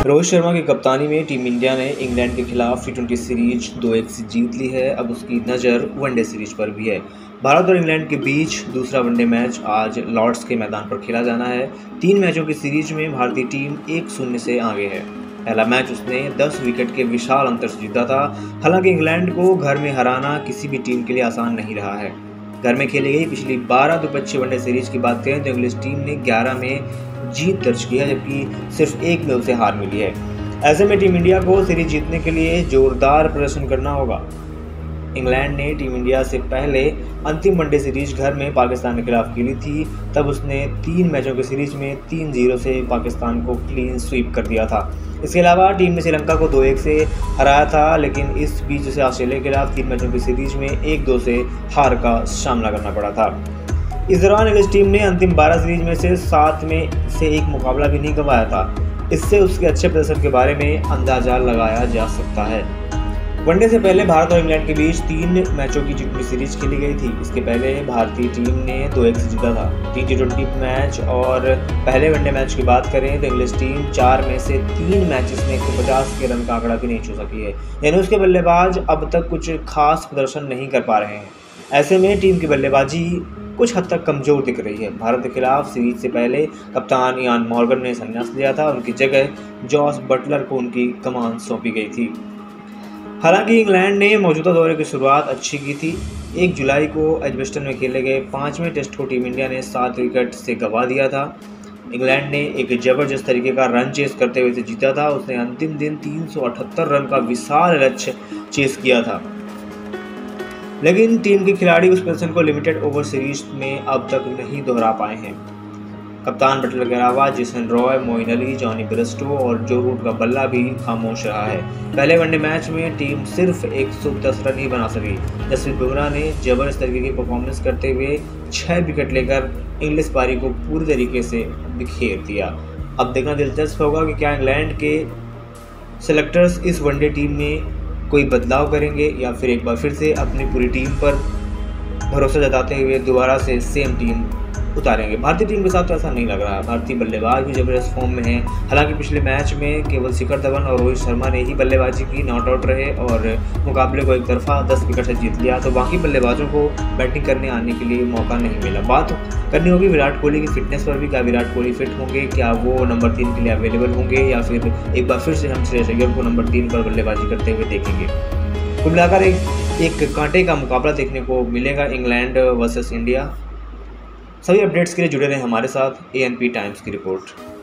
रोहित शर्मा की कप्तानी में टीम इंडिया ने इंग्लैंड के खिलाफ टी20 सीरीज 2-1 से जीत ली है। अब उसकी नज़र वनडे सीरीज पर भी है। भारत और इंग्लैंड के बीच दूसरा वनडे मैच आज लॉर्ड्स के मैदान पर खेला जाना है। 3 मैचों की सीरीज में भारतीय टीम 1-0 से आगे है। पहला मैच उसने 10 विकेट के विशाल अंतर से जीता था। हालांकि इंग्लैंड को घर में हराना किसी भी टीम के लिए आसान नहीं रहा है। घर में खेली गई पिछली 12 द्विपक्षीय वनडे सीरीज की बात करें तो इंग्लिश टीम ने 11 में जीत दर्ज की है, जबकि सिर्फ 1 में उसे हार मिली है। ऐसे में टीम इंडिया को सीरीज जीतने के लिए जोरदार प्रदर्शन करना होगा। इंग्लैंड ने टीम इंडिया से पहले अंतिम वनडे सीरीज घर में पाकिस्तान के खिलाफ खेली थी। तब उसने 3 मैचों की सीरीज में 3-0 से पाकिस्तान को क्लीन स्वीप कर दिया था। इसके अलावा टीम ने श्रीलंका को 2-1 से हराया था, लेकिन इस बीच उसे ऑस्ट्रेलिया के खिलाफ 3 मैचों की सीरीज में 1-2 से हार का सामना करना पड़ा था। इस दौरान इंग्लिश टीम ने अंतिम 12 सीरीज में से 7 में से 1 मुकाबला भी नहीं गंवाया था। इससे उसके अच्छे प्रदर्शन के बारे में अंदाजा लगाया जा सकता है। वनडे से पहले भारत और इंग्लैंड के बीच 3 मैचों की टी20 सीरीज खेली गई थी। इसके पहले भारतीय टीम ने 2-1 से जीता था। 3 टी20 मैच और पहले वनडे मैच की बात करें तो इंग्लिश टीम 4 में से 3 मैचेस में 150 के रन का आंकड़ा भी नहीं छू सकी है, यानी उसके बल्लेबाज अब तक कुछ खास प्रदर्शन नहीं कर पा रहे हैं। ऐसे में टीम की बल्लेबाजी कुछ हद तक कमज़ोर दिख रही है। भारत के खिलाफ सीरीज से पहले कप्तान इयान मॉर्गन ने संन्यास लिया था। उनकी जगह जॉस बटलर को उनकी कमान सौंपी गई थी। हालांकि इंग्लैंड ने मौजूदा दौरे की शुरुआत अच्छी की थी। 1 जुलाई को एजबेस्टन में खेले गए 5वें टेस्ट को टीम इंडिया ने 7 विकेट से गंवा दिया था। इंग्लैंड ने एक ज़बरदस्त तरीके का रन चेस करते हुए जीता था। उसने अंतिम दिन 378 रन का विशाल लक्ष्य चेस किया था, लेकिन टीम के खिलाड़ी उस प्रदर्शन को लिमिटेड ओवर सीरीज में अब तक नहीं दोहरा पाए हैं। कप्तान बटलर के अलावा Jason Roy, Moeen Ali, Jonny Bairstow और जो रूट का बल्ला भी खामोश रहा है। पहले वनडे मैच में टीम सिर्फ 110 रन ही बना सकी। जसप्रीत बुमराह ने जबरदस्त तरीके की परफॉर्मेंस करते हुए 6 विकेट लेकर इंग्लिश पारी को पूरी तरीके से बिखेर दिया। अब देखना दिलचस्प होगा कि क्या इंग्लैंड के सेलेक्टर्स इस वनडे टीम में कोई बदलाव करेंगे या फिर एक बार फिर से अपनी पूरी टीम पर भरोसा जताते हुए दोबारा से सेम टीम उतारेंगे। भारतीय टीम के साथ तो ऐसा नहीं लग रहा है। भारतीय बल्लेबाज भी जबरदस्त फॉर्म में हैं। हालांकि पिछले मैच में केवल शिखर धवन और रोहित शर्मा ने ही बल्लेबाजी की, नॉट आउट रहे और मुकाबले को एक तरफा 10 विकेट से जीत लिया, तो बाकी बल्लेबाजों को बैटिंग करने आने के लिए मौका नहीं मिला। बात करनी होगी विराट कोहली की फिटनेस पर भी। क्या विराट कोहली फिट होंगे? क्या वो नंबर 3 के लिए अवेलेबल होंगे या फिर एक बार फिर से हम श्रेयस अय्यर को नंबर 3 पर बल्लेबाजी करते हुए देखेंगे? कुल मिलाकर एक कांटे का मुकाबला देखने को मिलेगा इंग्लैंड वर्सेस इंडिया। सभी अपडेट्स के लिए जुड़े रहें हमारे साथ। ANP टाइम्स की रिपोर्ट।